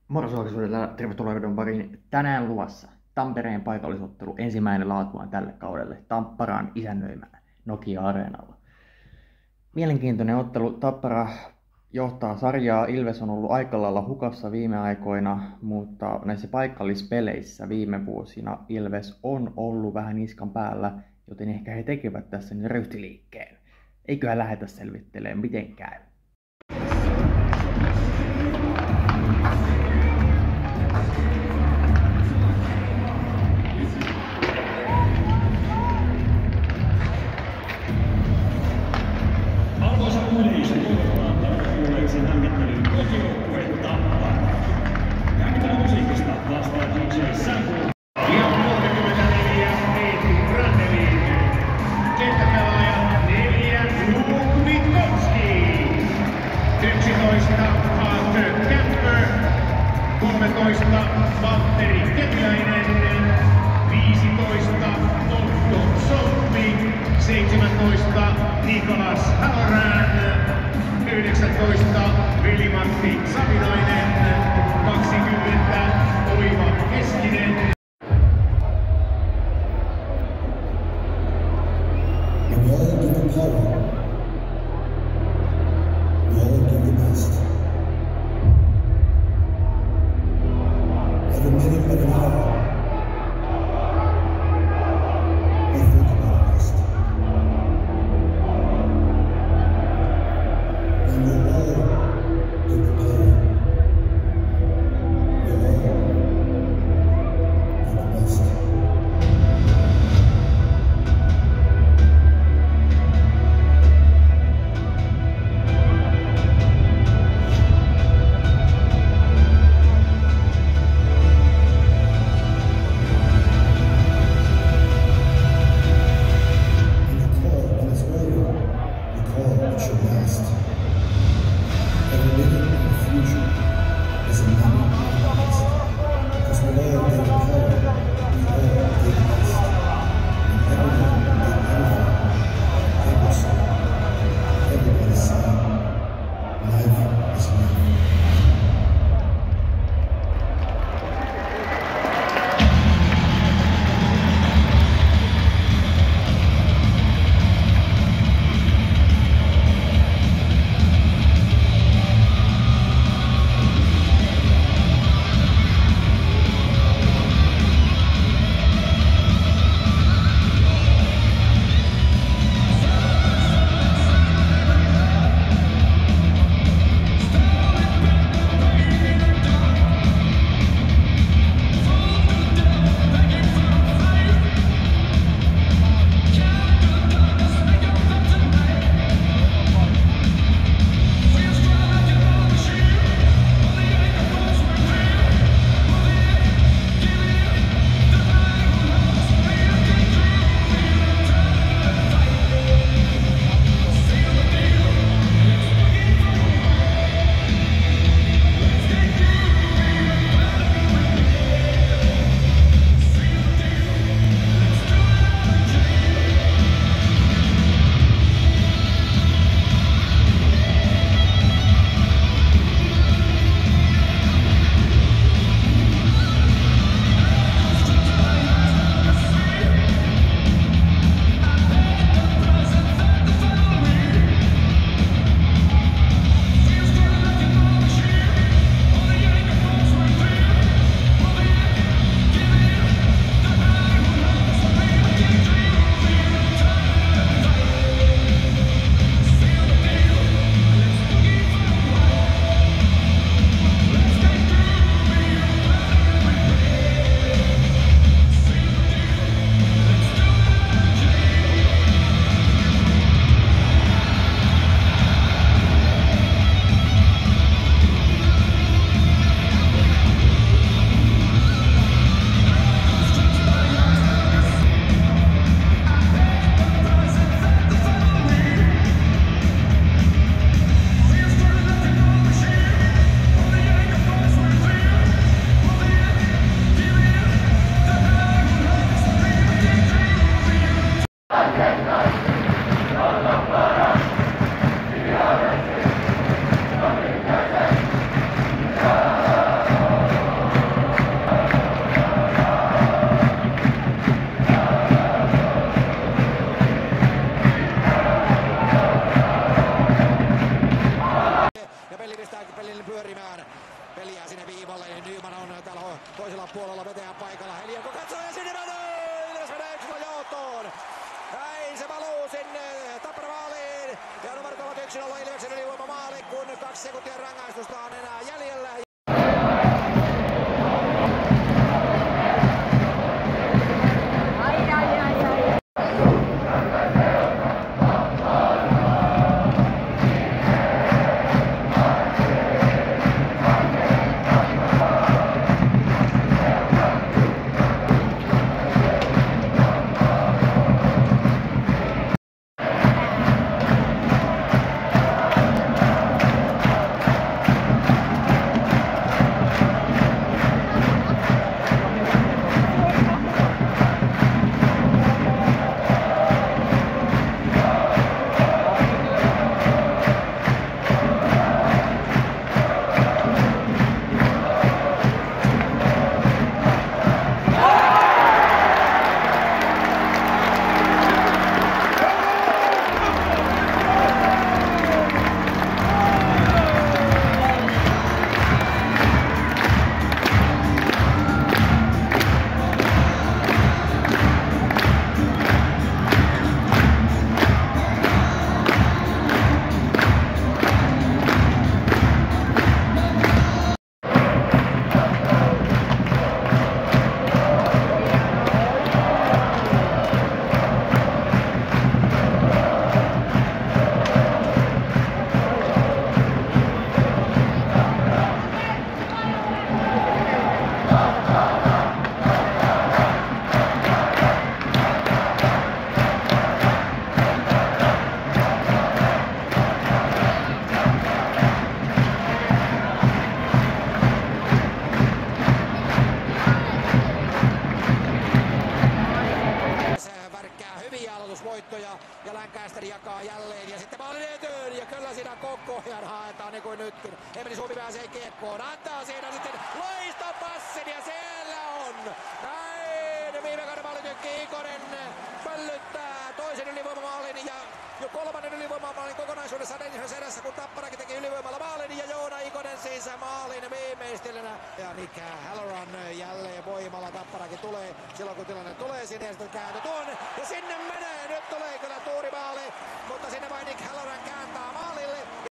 Morosuorisuudella tervetuloa videon pariin. Tänään luvassa Tampereen paikallisottelu, ensimmäinen laatuaan tälle kaudelle Tapparan isännöimään Nokia-areenalla. Mielenkiintoinen ottelu. Tappara johtaa sarjaa. Ilves on ollut aika lailla hukassa viime aikoina, mutta näissä paikallispeleissä viime vuosina Ilves on ollut vähän niskan päällä, joten ehkä he tekevät tässä niin ryhtiliikkeen. Eiköhän lähdetä selvittelemään, miten käy. Arvoisa yleisö, kuuleisiin hämmittelyyn kotijoukkue Tappara. Hämmittelymusiikista vastaa DJ Saku. Ja 34 Eetu Randelin. Kenttäpelaajat 4 Lukvikovski. 11 Arthur Kemper. 13 Valtteri Kemiläinen. 15 Otto Soppi. 17 Nikolas Halorán, 19 Veli-Matti Savinainen, 20 Oiva Keskinen. And we all give the power. We all give the best. Every minute, every hour. We think about our best. And we all give the power. We all give the best. Heliä sinne viivalle, niin Nyman on täällä toisella puolella vetäjän paikalla. Heliä kun katsoo ja sinne menee! Ilves menee 1-0 johtoon. Näin se valuu sinne Tappara maaliin. Ja numerot ovat 1-0 Ilveksen ylivoima maali, kun 2 sekuntia rangaistusta on enää jäljellä. Ja Lancaster jakaa jälleen ja sitten maalin eteen ja kyllä siinä koko ajan haetaan niin kuin nytkin. Emeli Suomi pääsee kiekkoon, antaa siinä sitten loistopassin ja siellä on! Näin viime kauden maalitykki Ikonen pöllyttää toisen ylivoimamaalin ja jo kolmannen ylivoimamaalin kokonaisuudessaan ensimmäisessä erässä, kun Tapparakin teki ylivoimalla maalin ja Joona Ikonen siis maalin viimeistelynä. Ja Nick Halloran jälleen voimalla Tapparakin tulee silloin kun tilanne tulee sinne ja sitten kääntö tuonne ja sinne menee. Nyt tulee kyllä tuurimaali, mutta sinne vain Nick Halloran kääntää maalille.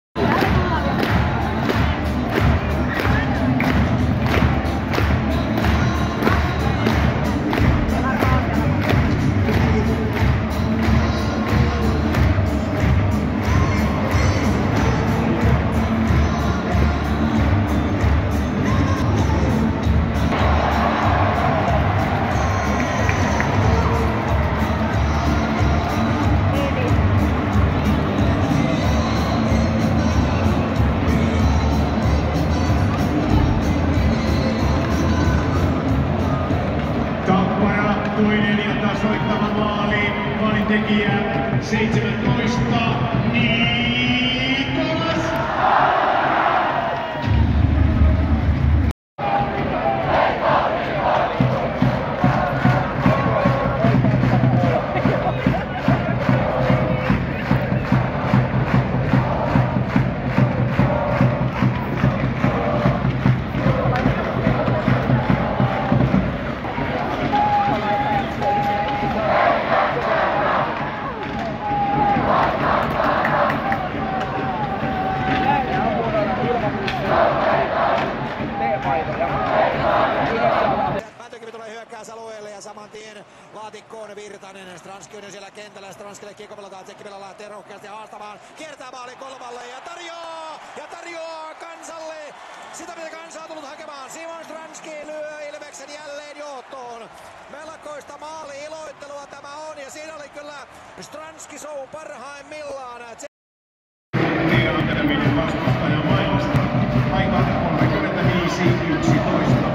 Toinen ja tasoittava maali, maalintekijä 17, Nikolas. Mäntykivi tulee hyökkäysalueelle ja saman tien laatikkoon Virtanen. Stranski on siellä kentällä. Stranskille kiekko pelataan. Tsekkipelä lähtee rohkeasti haastamaan. Kiertää maalin kolmalle ja tarjoaa kansalle. Sitä mitä kansa on tullut hakemaan. Simon Stranski lyö Ilveksen jälleen johtoon. Melkoista maali-iloittelua tämä on ja siinä oli kyllä Stranski show parhaimmillaan. Antaminen vastustajan mailasta. Aika 35-11.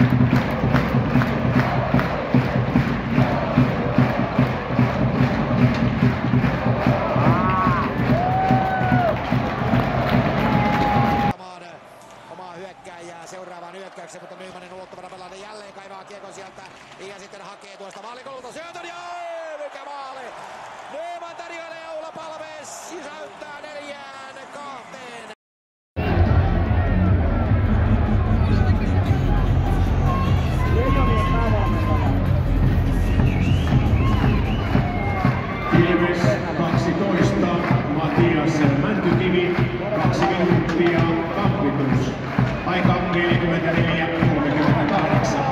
Seuraavaan hyökkäykseen, mutta Nymanin ulottuvana pelaaja jälleen kaivaa kiekon sieltä ja sitten hakee tuosta maalikolulta syötön ja mikä maali! Nyman tarjoilee Oula Palmes sisäyttää 4-2. Ilves 12, Matias Mäntykivi 2 minuuttia kampitus. Aika 44-38.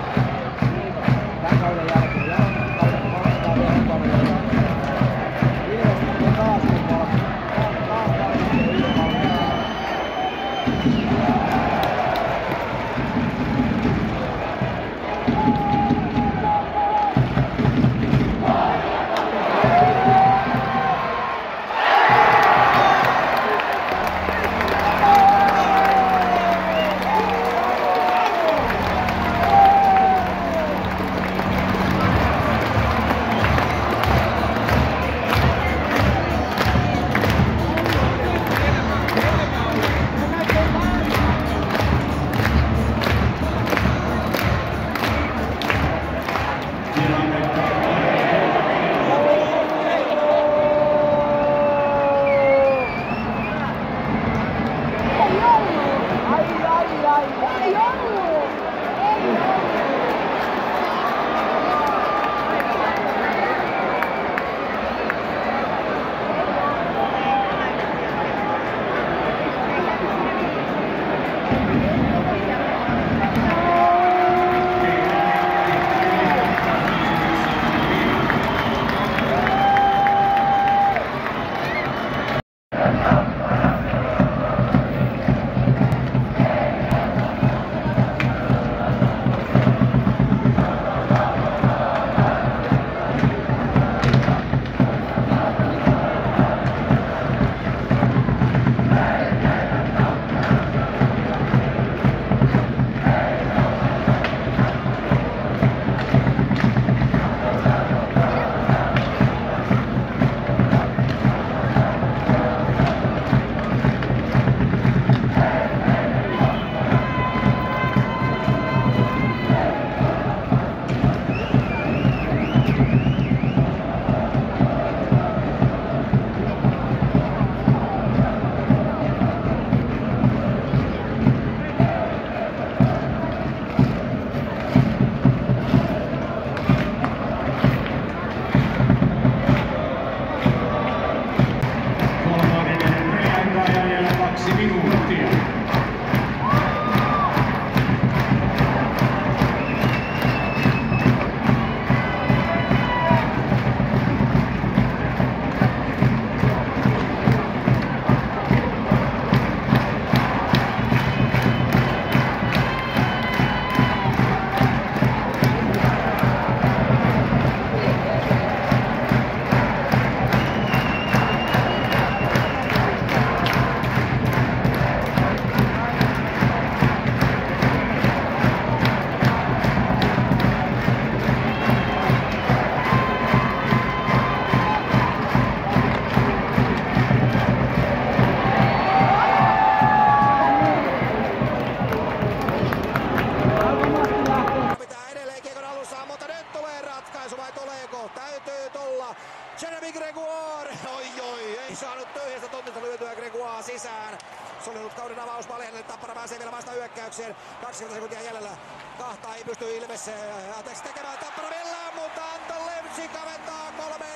sisään. Se oli ollut kauden avausmaali hänelle. Tappara pääsee vielä vasta hyökkäykseen. 20 sekuntia jäljellä. Kahta ei pysty Ilves tekemään Tappara millään, mutta Anton Lemsi kaventaa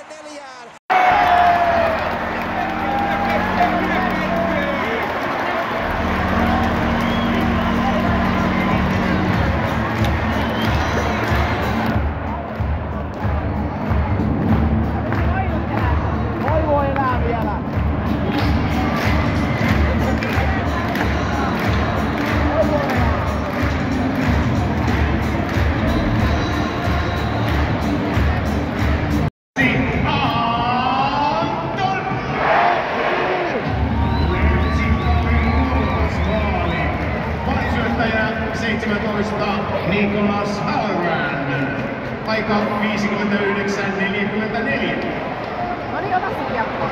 3-4. Nicolas Halloran. Aika 59.44. No niin, ota se kiekko.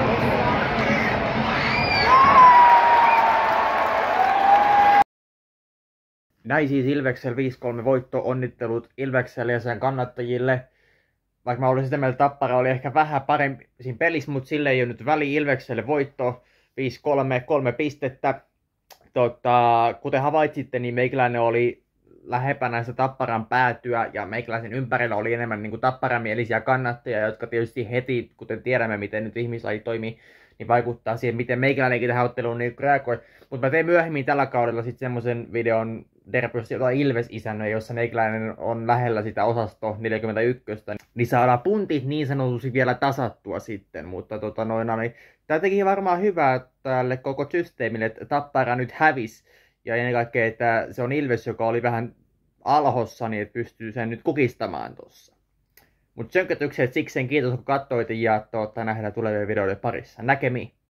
Näin siis Ilveksellä 5-3 voitto, onnittelut Ilvekselle ja sen kannattajille. Vaikka mä olin sitä mieltä, Tappara oli ehkä vähän parempi siinä pelissä, mutta sille ei ole nyt väli. Ilvekselle voitto 5-3, 3 pistettä. Kuten havaitsitte, niin meikäläinen oli lähempänä sitä Tapparan päätyä ja meikäläisen ympärillä oli enemmän niin kuin tapparamielisiä kannattajia, jotka tietysti heti, kuten tiedämme, miten nyt ihmislaji toimii, niin vaikuttaa siihen, miten meikäläinenkin tähän otteluun niin reagoi. Mutta mä tein myöhemmin tällä kaudella sitten semmoisen videon Derbyssä, jota Ilves isännöi, jossa meikäläinen on lähellä sitä osasto 41, niin saadaan puntit niin sanotusti vielä tasattua sitten, mutta niin, tämä teki varmaan hyvää tälle koko systeemille, että Tappara nyt hävisi, ja ennen kaikkea, että se on Ilves, joka oli vähän alhossa, niin että pystyy sen nyt kukistamaan tuossa. Mutta tsönkötykset sikseen kiitos kun katsoitte ja nähdään tulevien videoiden parissa. Näkemiin!